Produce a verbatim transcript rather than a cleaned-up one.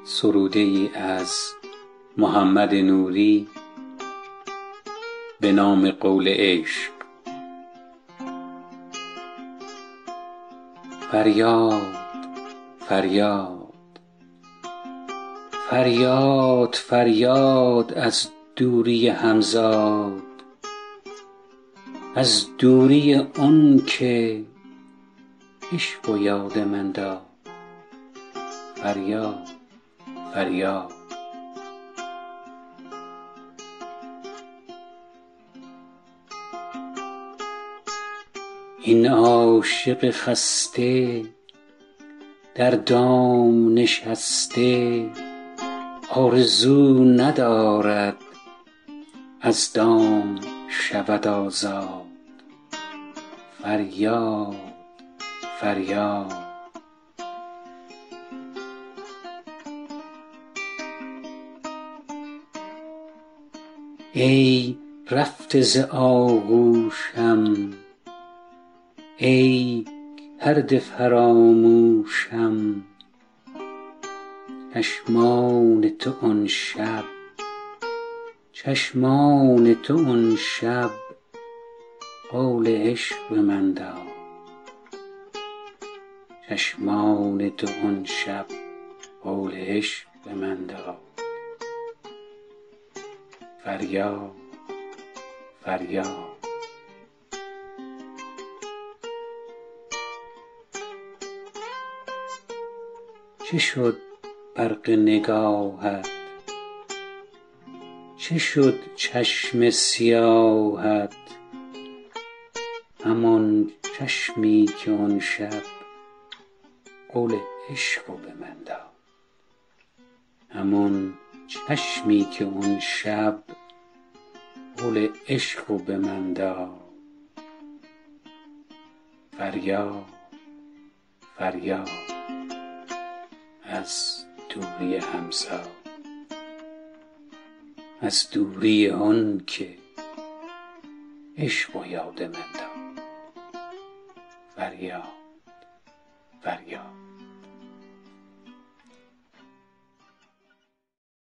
سروده ای از محمد نوری به نام قول عشق. فریاد فریاد فریاد فریاد از دوری همزاد، از دوری آن که عشق و یاد من داد. فریاد فریاد این عاشق خسته در دام نشسته، آرزو ندارد از دام شود آزاد. فریاد فریاد ای رفته ز آغوشم، ای کرده فراموشم، چشمان تو آن شب، چشمان تو آن شب قول عشق به من داد. چشمان تو آن شب قول عشق به من داد. فریاد فریاد چه شد برق نگاهت، چه شد چشم سیاهت، همان چشمی که آن شب قول عشق به من داد. همان چشمی که آن شب قول عشق به من داد. فریاد فریاد از دوری همزاد، از دوری آن که عشق و یاد من داد. فریاد فریاد